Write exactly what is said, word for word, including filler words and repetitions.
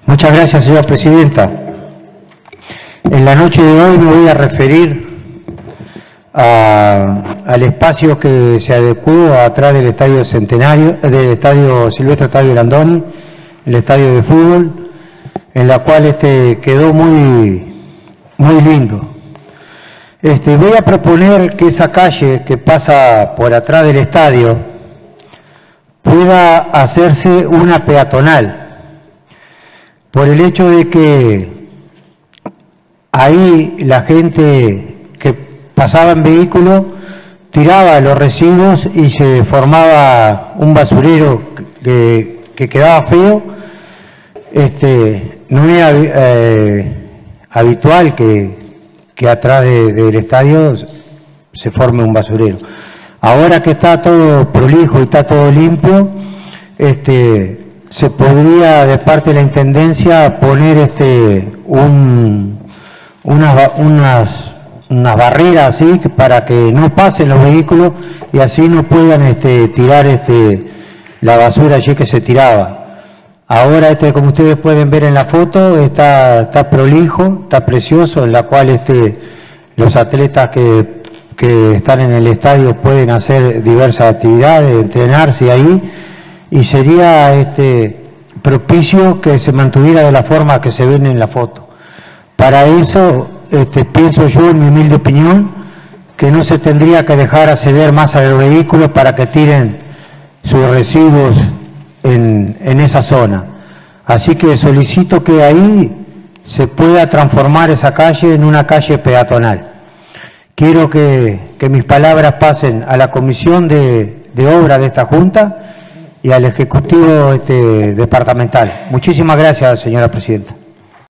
Muchas gracias, señora presidenta. En la noche de hoy me voy a referir a, al espacio que se adecuó atrás del Estadio Centenario, del Estadio Silvestre Octavio Landoni, el estadio de fútbol, en la cual este quedó muy, muy lindo. Este, voy a proponer que esa calle que pasa por atrás del estadio pueda hacerse una peatonal, por el hecho de que ahí la gente que pasaba en vehículo tiraba los residuos y se formaba un basurero que, que quedaba feo. Este, no era eh, habitual que, que atrás de, del estadio se forme un basurero. Ahora que está todo prolijo y está todo limpio, este, se podría de parte de la Intendencia poner este, un, unas, unas, unas barreras así para que no pasen los vehículos y así no puedan este, tirar este, la basura allí que se tiraba. Ahora, este, como ustedes pueden ver en la foto, está, está prolijo, está precioso, en la cual este, los atletas que, que están en el estadio pueden hacer diversas actividades, entrenarse ahí, y sería este, propicio que se mantuviera de la forma que se ven en la foto. Para eso, este, pienso yo, en mi humilde opinión, que no se tendría que dejar acceder más a los vehículos para que tiren sus residuos en, en esa zona. Así que solicito que ahí se pueda transformar esa calle en una calle peatonal. Quiero que, que mis palabras pasen a la Comisión de, de Obra de esta Junta y al Ejecutivo este, departamental. Muchísimas gracias, señora presidenta.